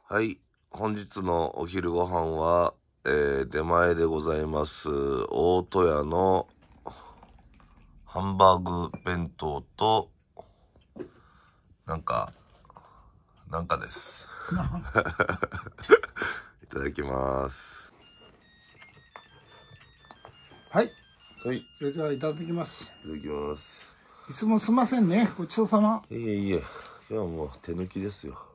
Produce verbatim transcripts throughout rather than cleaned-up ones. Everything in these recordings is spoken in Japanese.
はい、本日のお昼ご飯は、えー、出前でございます。大戸屋のハンバーグ弁当と、なんか、なんかです。いただきます。 はい。 はい。 それではいただきます。 いただきます。 いつもすみませんね。ごちそうさま。 いえいえ、今日はもう手抜きですよ。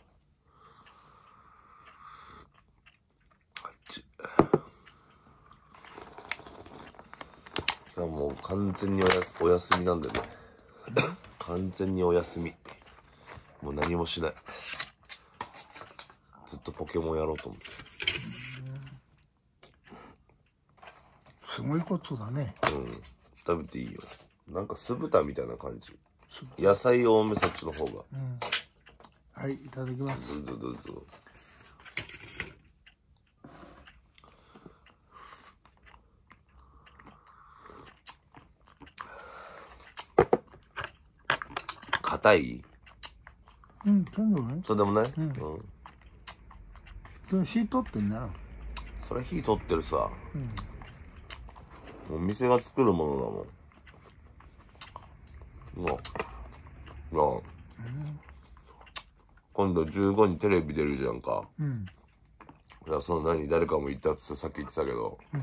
今日はもう完全におやすお休みなんでね。完全にお休み。もう何もしない。ずっとポケモンやろうと思って。 すごいことだね。 うん。食べていいよ。なんか酢豚みたいな感じ。野菜多め、そっちの方が。 うん、はい、いただきます。 どうぞどうぞ。硬い？ うん、そうでもない。 そうでもない？ うん。 うん。 それ火取ってんだな。 それ火取ってるさ。 うん。 もう店が作るものだもん。もう。なあ。うん、今度じゅうごにテレビ出るじゃんか。うん。いや、その何、誰かも言ったっつってさっき言ってたけど。うん。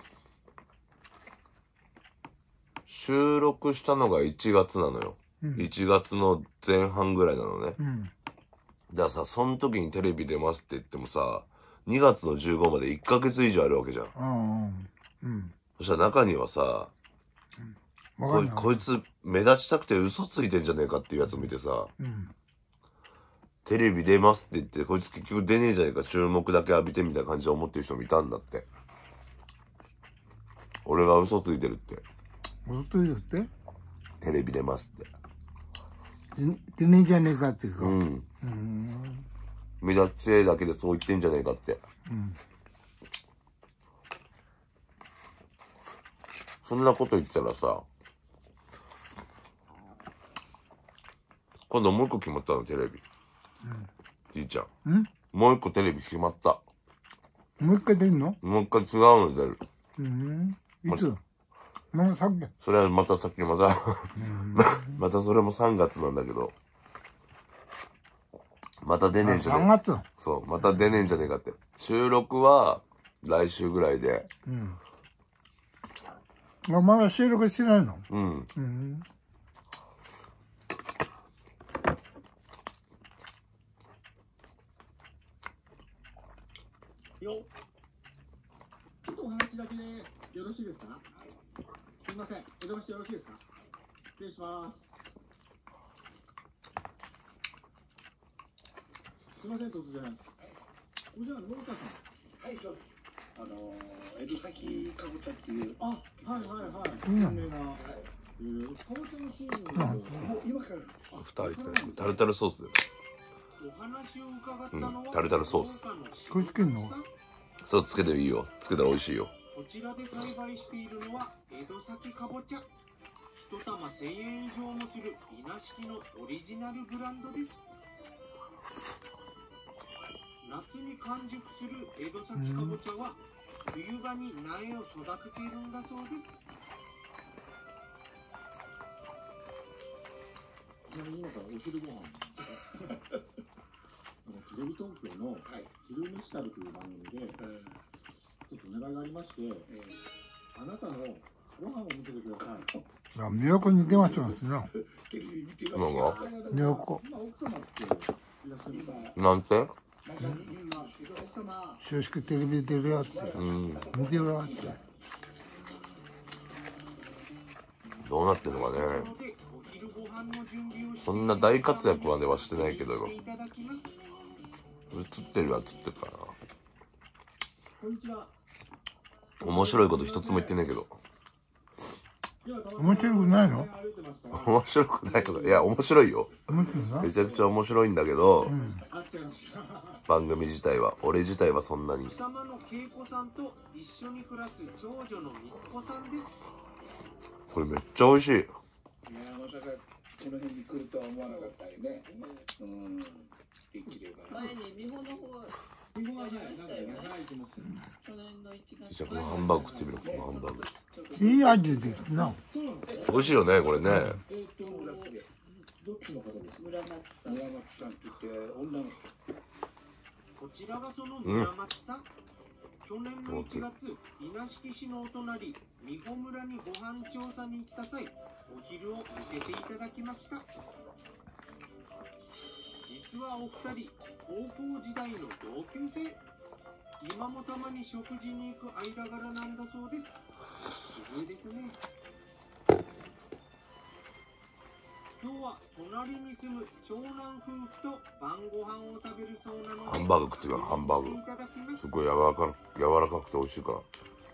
収録したのがいちがつなのよ。うん、いちがつの前半ぐらいなのね。うん。だからさ、その時にテレビ出ますって言ってもさ、にがつのじゅうごまでいっかげつ以上あるわけじゃん。うん。うん。そしたら中にはさ、うん、こい、こいつ目立ちたくて嘘ついてんじゃねえかっていうやつ見てさ、うん、テレビ出ますって言って、こいつ結局出ねえじゃねえか、注目だけ浴びてみたいな感じで思ってる人もいたんだって。俺が嘘ついてるって。 嘘ついてるって？ テレビ出ますって。 出ねえじゃねえかっていうか。うん。 うん。目立ちえだけでそう言ってんじゃねえかって。うん。そんなこと言ってたらさ、今度もう一個決まったの、テレビ。うん、じいちゃん。ん？もう一個テレビ決まった。 もう一回出るの？ もう一回違うの出る。うん。 いつ？まだ先？ それはまたさっきまたまたそれもさんがつなんだけど。また出ねえんじゃねえ。 さんがつ？ そう、また出ねえんじゃねえかって。収録は来週ぐらいで。うん。 まだ収録してないの？ うん。うん。 よちょっとお話だけでよろしいですか？すみません、お邪魔してよろしいですか？失礼します。すみません、突然。おじゃあ、農家さん。はい、そうです。あのー、江戸崎かぼちゃっていう。あ、はいはいはい。有名な。はい、えー、かぼちゃのシーズンが、もう今から。 蓋開いてタルタルソースで。 お話を伺ったのは、 うん、タルタルソース。 これつけんの？ そう、つけていいよ。つけたら美味しいよ。 こちらで栽培しているのは江戸崎かぼちゃ。一玉せんえん以上もする稲敷のオリジナルブランドです。夏に完熟する江戸崎かぼちゃは冬場に苗を育てているんだそうです。ちなみに今からお昼ご飯テレビ東京の「昼めし旅」という番組で、えー、ちょっとお願いがありまして、えー、あなたのご飯を見せてください。 あ、都に出ましょうですね。 なんか都。 なんて？ 正式テレビ出るよって。うん。見てるよって。 どうなってんのかね。そんな大活躍まではしてないけど、映ってるは映ってるからな。面白いこと一つも言ってないけど。 面白くないの？ 面白くないのか。いや、面白いよ。めちゃくちゃ面白いんだけど、うん、番組自体は、俺自体はそんなに。これめっちゃ美味しい。いや、まさかこの辺に来るとは思わなかったよね。うん。元気でよかった。 前に美穂の方日本はね、なんかね、はいと思ってる。 去年のいちがつ。 じゃあこのハンバーグ食ってみる、このハンバーグ。 いい味ですな。 そうなんですよ。 美味しいよね、これね。 えっと、どっちの方ですか。 村松さん。 村松さんって言って、女の子。 こちらがその村松さん。去年のいちがつ、稲敷市のお隣、美穂村にご飯調査に行った際、お昼を見せていただきました。実はお二人、高校時代の同級生。今もたまに食事に行く間柄なんだそうです。奇遇ですね。今日は隣に住む長男夫婦と晩ご飯を食べるそうなので、 ハンバーグ食ってみよう、ハンバーグ。すごい柔らか、柔らかくて美味しいから。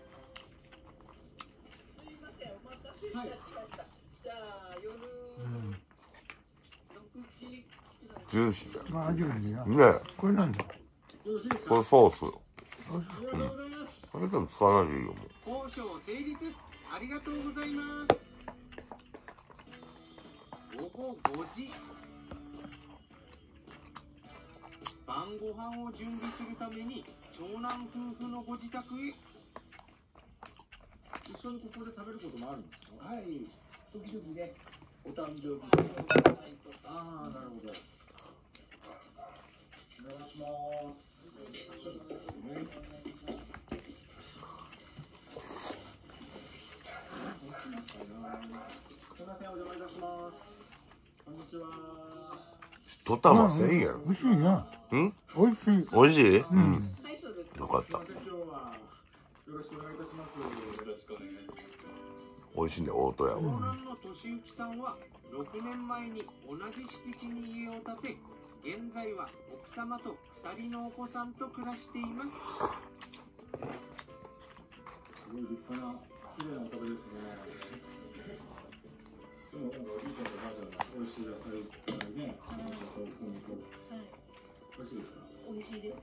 すいません、お待たせいたしました。じゃあ夜うん。 ろくじ。 ジューシーだよ。 まあ味がいいな。 ねこれなんだ。 よろしいですか。 これソース。 ありがとうございます。 あれでも使わないでいいよ、もう。 交渉成立。ありがとうございます。午後ごじ。晩ご飯を準備するために長男夫婦のご自宅へ。 一緒にここで食べることもあるんですか。はい。時々ね、お誕生日。ああ、なるほど。お願いします。ちょっとね。すみません、お邪魔いたします。こんにちは。 一玉せんえん。 美味しいな。 うん美味しい。 美味しい。ううんん。 はい、そうです。 よかったすみません、今日はよろしくお願いいたします。よろしくお願いします。 美味しいね、大戸屋は。 長男の俊之さんはろくねんまえに同じ敷地に家を建て、現在は奥様とふたりのお子さんと暮らしています。 すごい立派な綺麗なお宅ですね。でもなんかおじいちゃんとおばあちゃんが美味しい野菜からね、あの豆腐肉はい、 美味しいですか。 美味しいです。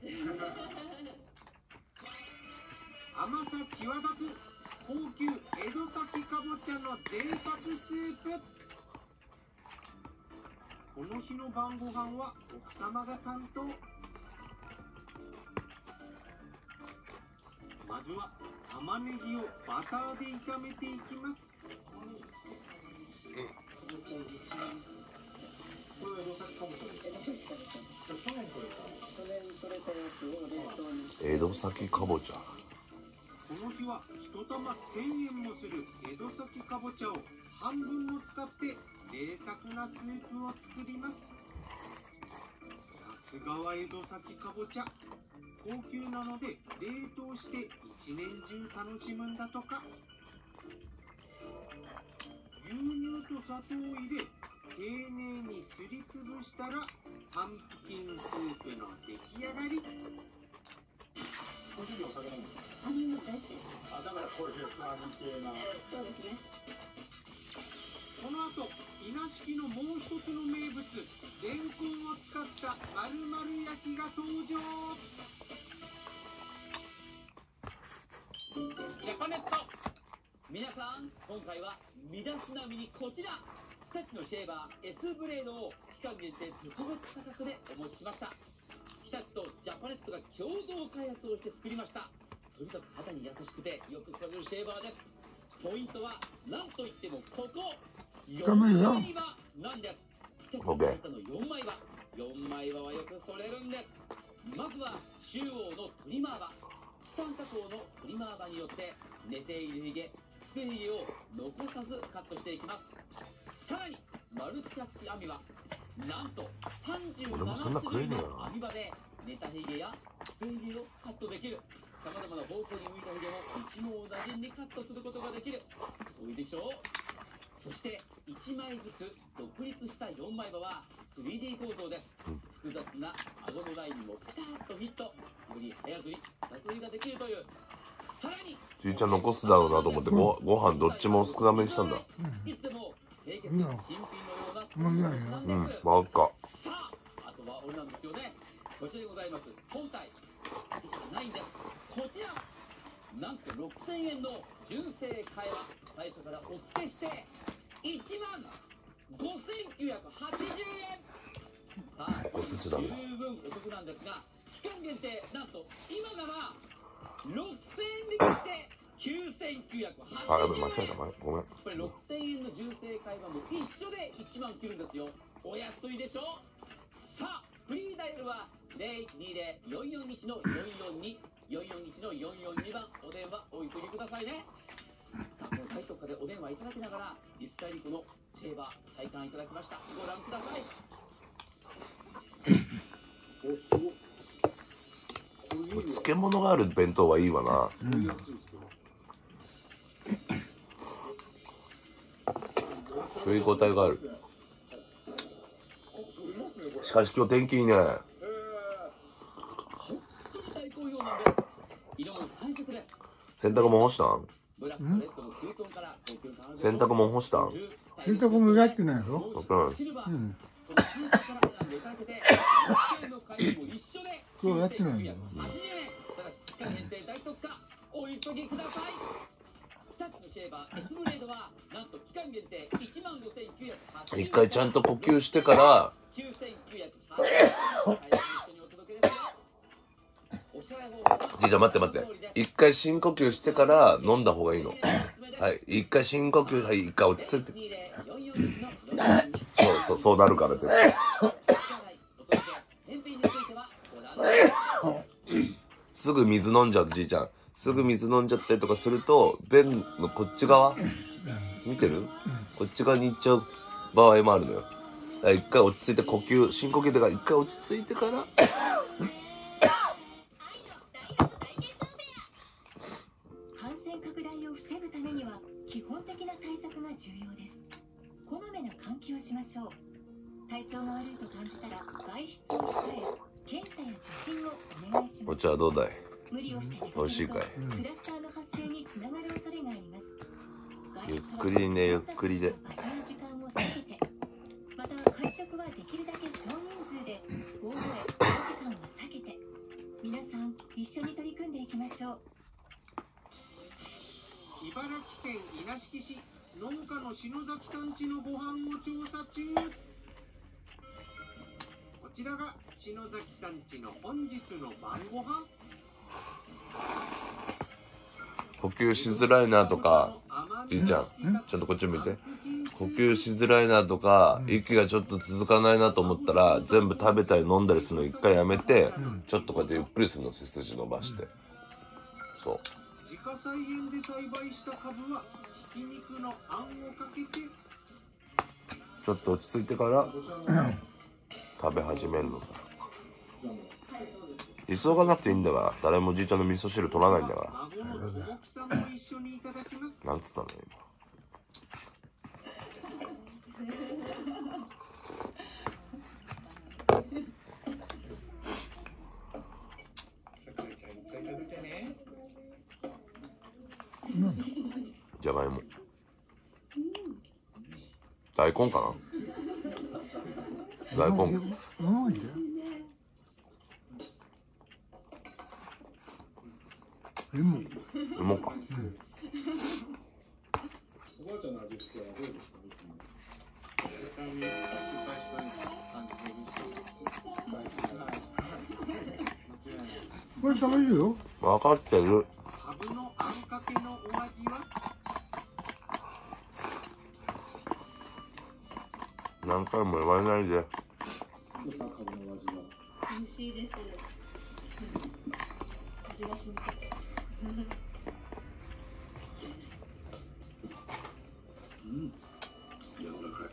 甘さ際立つ高級江戸崎かぼちゃの贅沢スープ。この日の晩ご飯は奥様が担当。まずは玉ねぎをバターで炒めていきます。 これ江戸崎かぼちゃですか。去年取れた。 去年取れたやつを冷凍にして。 江戸崎かぼちゃ。 この日は一玉せんえんもする江戸崎かぼちゃを半分も使って贅沢なスープを作ります。さすがは江戸崎かぼちゃ。高級なので冷凍して一年中楽しむんだとか。牛乳と砂糖を入れ丁寧にすりつぶしたらパンプキンスープの出来上がり。 ご主人お酒飲むんですか。 あ、みんな大好き。 あ、だからこういうつまみ系な。 そうですね。 この後、稲敷のもう一つの名物、レンコンを使った丸々焼きが登場。 ジャパネット。皆さん、今回は身だしなみにこちら、日立のシェーバー S ブレードを期間限定特別価格でお持ちしました。日立とジャパネットが共同開発をして作りました。とにかく肌に優しくてよく使えるシェーバーです。ポイントは何といってもここよんまい刃なんです。日立のよんまい刃、よんまい刃はよく剃れるんです。まずは中央のトリマー刃、チタン加工のトリマー刃によって寝ているひげ、捨てひげを残さずカットしていきます。さらにマルチキャッチ網はなんとさんじゅうなな種類の網刃で寝たひげや捨てひげをカットできる。さまざまな方向に向いたひげも一網打尽にカットすることができる。すごいでしょう。そしていちまいずつ独立したよんまい刃は スリーディー 構造です。複雑な顎のラインもピタッとフィット。より早刷り、二刷りができるという。さらにじいちゃん残すだろうなと思ってごご飯どっちも少なめにしたんだ。 いつでも清潔新品のようなうまいな。 うん、真っ赤。 さあ、あとは俺なんですよね。こちらでございます。本体しかないんです。こちらなんとろくせんえんの純正替え刃、最初からお付けしていちまんごせんきゅうひゃくはちじゅうえん。 ここ寿司だね。 十分お得なんですが、期間限定なんと今ならろくせんえん引きしてきゅうせんきゅうひゃくはちじゅうえん。 あ、やべ、間違えた、ごめん。 これろくせんえんの純正会話も一緒でいちまん切るんですよ。お安いでしょ。さあ、フリーダイヤルはゼロにゼロ よんよんいちのよんよんに よんよんいちのよんよんにばんお電話お急ぎくださいね。さあ、この大特価でお電話いただきながら実際にこのシェーバー体感いただきました。ご覧ください。 漬物がある弁当はいいわな。うん、食い応えがある。しかし今日天気いいね。洗濯物干したん？洗濯物干したん？ 洗濯物やってないよ。 うん。 今日やってないよ。 お急ぎください。日立のシェーバー S ブレードはなんと期間限定いちまんごせんきゅうひゃくはちじゅうえん。 一回ちゃんと呼吸してからきゅうせんきゅうひゃくはちじゅうえん。 じいちゃん待って待って、一回深呼吸してから飲んだ方がいいの。はい、一回深呼吸、はい、一回落ち着いて。そうそう、そうなるから絶対。すぐ水飲んじゃう、じいちゃん。すぐ水飲んじゃったりとかすると、便のこっち側見てる？こっち側に行っちゃう場合もあるのよ。だから一回落ち着いて呼吸、深呼吸だから一回落ち着いてから感染拡大を防ぐためには基本的な対策が重要です。こまめな換気をしましょう。体調が悪いと感じたら外出を控え、検査や受診をお願いします。 お茶はどうだい？ 無理をして出かけると美味しいかい？ クラスターの発生につながる恐れがあります。 ゆっくりね、ゆっくりで。 場所や時間を避けて、また会食はできるだけ少人数で、大声、長時間を避けて、皆さん一緒に取り組んでいきましょう。 茨城県稲敷市農家の篠崎さん家のご飯を調査中。こちらが篠崎さん家の本日の晩ご飯。 呼吸しづらいなとか、じいちゃん、ちょっとこっち見て。呼吸しづらいなとか、息がちょっと続かないなと思ったら、全部食べたり飲んだりするの一回やめて、ちょっとこうやってゆっくりするの、背筋伸ばして。そう。 自家菜園で栽培したカブはひき肉のあんをかけて、 ちょっと落ち着いてから食べ始めるのさ。急がなくていいんだから。誰もじいちゃんの味噌汁取らないんだから。なんつったの今。じゃがいも。大根かな。大根。 芋。 芋か。 おばあちゃんの味付けはどうですか？ これ食べるよ。 分かってる。 カブのあんかけのお味は？ 何回も言わないで。 美味しいです。味がしみて。 うん、柔らかい。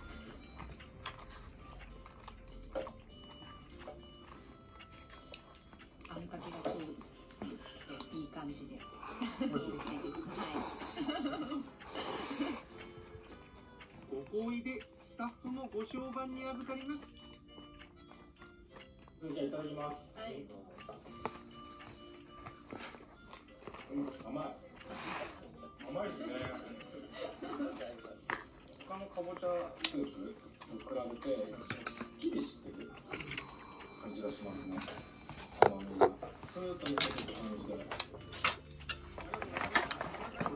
あんかけがこういい感じで。 ご厚意でスタッフもご相伴に預かります。 じゃあいただきます。はい。うん、甘い。甘いですね。他のかぼちゃスープに比べて、すっきりしてる感じがしますね。甘みがスーッと抜けてる感じで。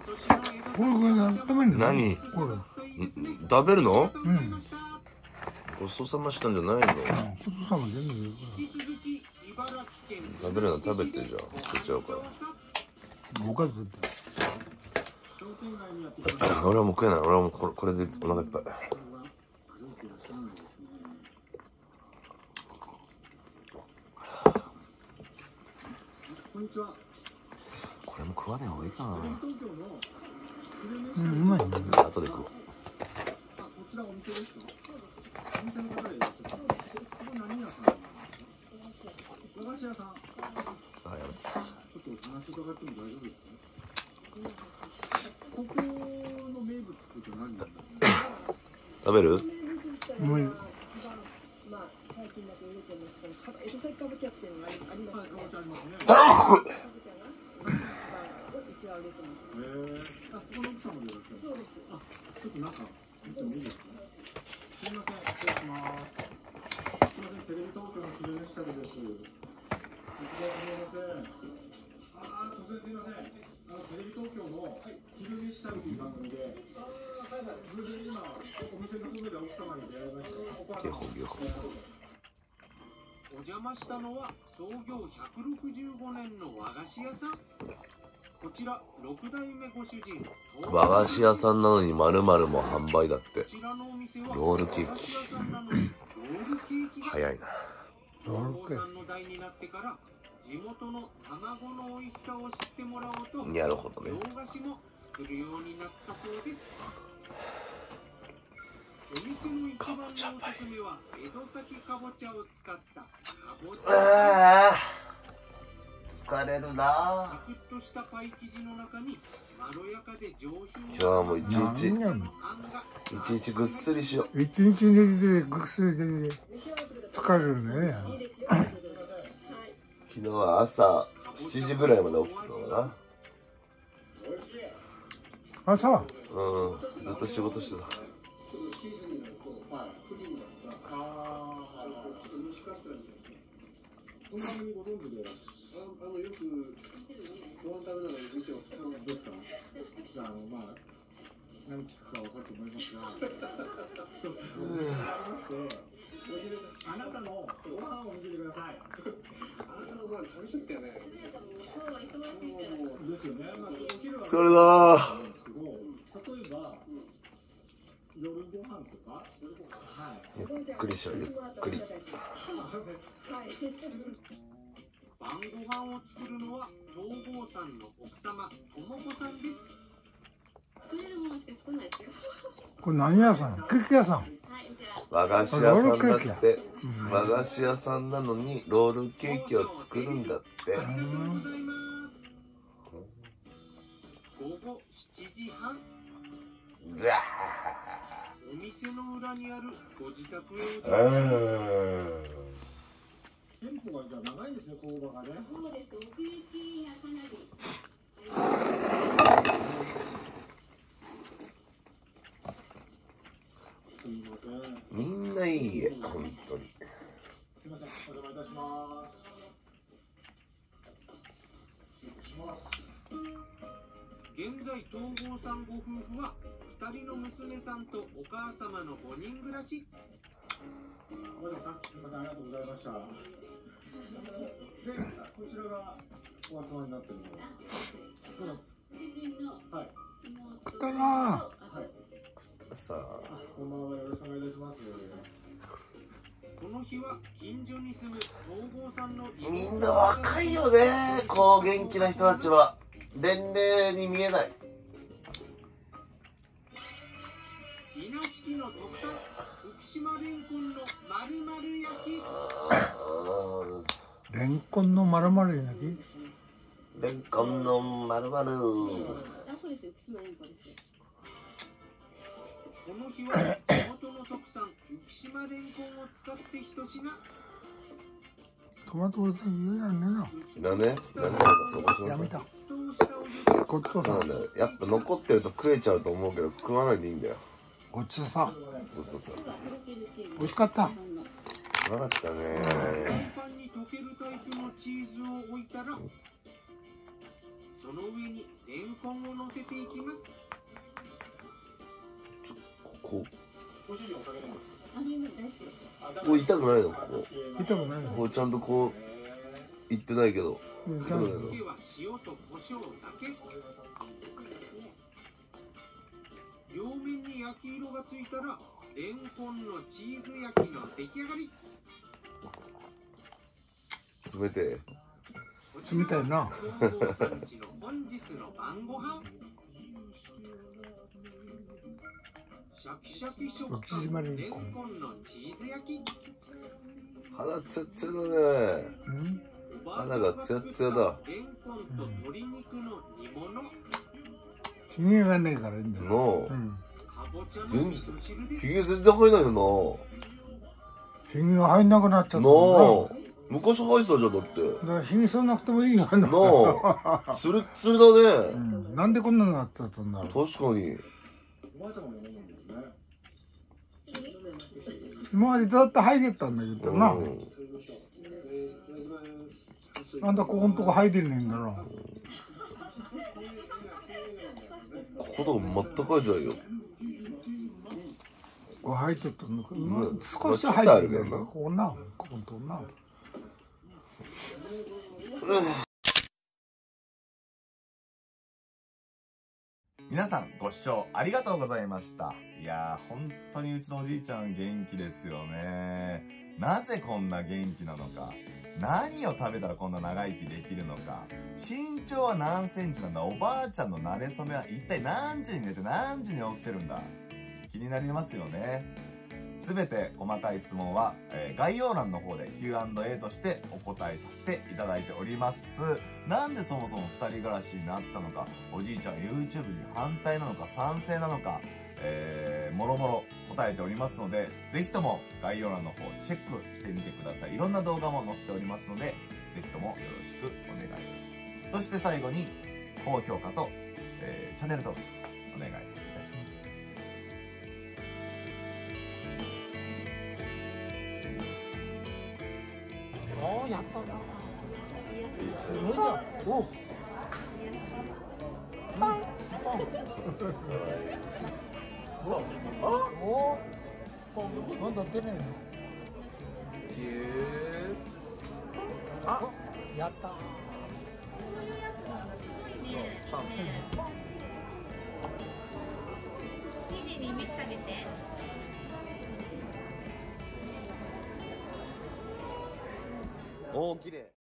これが食べるの？ 何？ これ。 食べるの？ うん。 ごちそうさましたんじゃないの？ ごちそうさま全部言うか引き続き茨城県食べるの食べてじゃん。捨てちゃうから。 ら。おかずって。 俺はもう食えない。俺はもうこれ、これでお腹いっぱい。 こんにちは。 これも食わない方がいいかな。 東京のうん、うまいね。 後で食おう。 あ、こちらお店ですか？お店の方でいらっしゃる。これ何屋さんなんですか？和菓子屋さん。 あ、やべ。 ちょっとお話伺っても大丈夫ですか？ここの名物って何なんだろう？ 食べる？ もうまあ最近だと売れてますけど、江戸崎かぼちゃっていうのがありありますはい、かぼちゃありますね。 かぼちゃがうちは売れてます。 へえ。あ、ここの奥様でいらっしゃる。 そうです。 あ、ちょっと中見てもいいですか？すみません、失礼します。すみません、テレビ東京の昼飯旅です。突然すみません。あー、突然すみません。あのテレビ東京の昼飯旅という番組で、あー、はいはい。それで今お店の外で奥様に出会いました。お母ゲ様ホゲホ。 お邪魔したのは創業ひゃくろくじゅうごねんの和菓子屋さん。こちらろく代目ご主人。 和菓子屋さんなのに〇〇も販売だって。 こちらのお店はロールケーキ和菓子屋さんなのにロールケーキが早いな。 ロールケーキさんの代になってから地元の卵の美味しさを知ってもらおうと、 なるほどね。 洋菓子も作るようになったそうです。お店の一番のおすすめは江戸崎かぼちゃを使ったかぼちゃ。 ああ、疲れるな。 サクッとしたパイ生地の中にまろやかで上品な今日はもう一日何やもん。 一日ぐっすりしよう。 一日寝てて、ぐっすり寝てて、疲れるね。 昨日は朝しちじぐらいまで起きてたのか朝な。うん、ずっと仕事してた。 この番組ご存知で、あのよくご飯食べながら見てます。どうですか？じゃああのまあ何聞くか分かると思いますが、一つありまして、あなたのご飯を見せてください。あなたのご飯食べちゃったよね。ですよね。まあお昼は疲れたー。 例えば夜ご飯とか、はい。 ゆっくりしよう、ゆっくり。 晩ご飯を作るのは東郷さんの奥様とも子さんです。 作れるものしか作らないですよ。 これ何屋さん？ケーキ屋さん。 はい、じゃあ。 和菓子屋さんだって和菓子屋さんなのにロールケーキを作るんだってありがとうございます。午後しちじはん。 うわお店の裏にあるご自宅へおー邪魔します。 店舗がじゃあ長いんですね、工場がね。 そうです。奥行きがかなり。 すみません。 みんないい家本当に。 すみません、お邪魔いたします。失礼します。 現在東郷さんご夫婦はふたりの娘さんとお母様のごにん暮らし。 おばあちゃん、すみません、ありがとうございました。で、こちらがお集まりになってるのは。 主人のはい。 妹。 食ったな。 はい。 さああ、こんばんは、よろしくお願いいたします。 この日は近所に住む東郷さんのみんな若いよね。こう元気な人たちは年齢に見えない。 稲敷の特産福島レンコンの丸々焼き。 レンコンの丸々焼き。 レンコンのまるまる。 あ、そうですよ。福島レンコンですよ。 この日は地元の特産福島レンコンを使って一品。 トマトが言うなんねえな。 いらね。いらねえの残しなさい。 やめた。 沸騰したお湯でごちそうさそうなんんだよ。やっぱ残ってると食えちゃうと思うけど食わないでいいんだよ。 ごちそうさん。 そうそうそう。 美味しかった。 うまかったフライね。 パンに溶けるタイプのチーズを置いたら、その上にレンコンを乗せていきます。 ここご主人お酒飲む。 あ、 こう痛くないの？ここ痛くないの？ こうちゃんとこう言ってないけど。 うん、 味付けは塩と胡椒だけ。両面に焼き色がついたらレンコンのチーズ焼きの出来上がり。 冷てえ。 冷たいな。 本郷さんちの本日の晩ご飯。シャキシャキ食感のレンコンのチーズ焼き。 肌ツヤツヤだね。 うん肌がツヤツヤだ。 レンコンと鶏肉の煮物。 ひげがねえからいいんだよ。 なあ、 うん。 全然ひげ全然生えないよひげが入んなくなっちゃったな。なあ、昔生えてたじゃんだって。 だからひげそんなくてもいいよな。 なあ、ツルツルだね。 うん。なんでこんなのなっちゃったんだろう。 確かに。 今までずっと生えてたんだけどな。なんだここんとこ生えてねえんだろ。 こことか全く生えてないよ。 ここ生えてたのか、まあうん少し生えてるけどな。 まあちょっとあるけどなここな、ここんとこな。 皆さんご視聴ありがとうございました。いやー本当にうちのおじいちゃん元気ですよね。なぜこんな元気なのか、何を食べたらこんな長生きできるのか、身長は何センチなんだ、おばあちゃんの馴れ初めは一体何時に寝て何時に起きてるんだ、気になりますよね。すべて細かい質問は、えー、概要欄の方で キューアンドエー としてお答えさせていただいております。なんでそもそもふたり暮らしになったのか、おじいちゃん YouTube に反対なのか賛成なのか、えー、もろもろ答えておりますので、ぜひとも概要欄の方チェックしてみてください。いろんな動画も載せておりますので、ぜひともよろしくお願いいたします。そして最後に高評価と、えー、チャンネル登録お願いいたします。 おー、やったな。すごいじゃん。お。パン。パン。そう。あ。お。パン。まだ出ないの。ぎゅー。あ。やった。そう。三。 生地に見せてあげて。 おー、綺麗。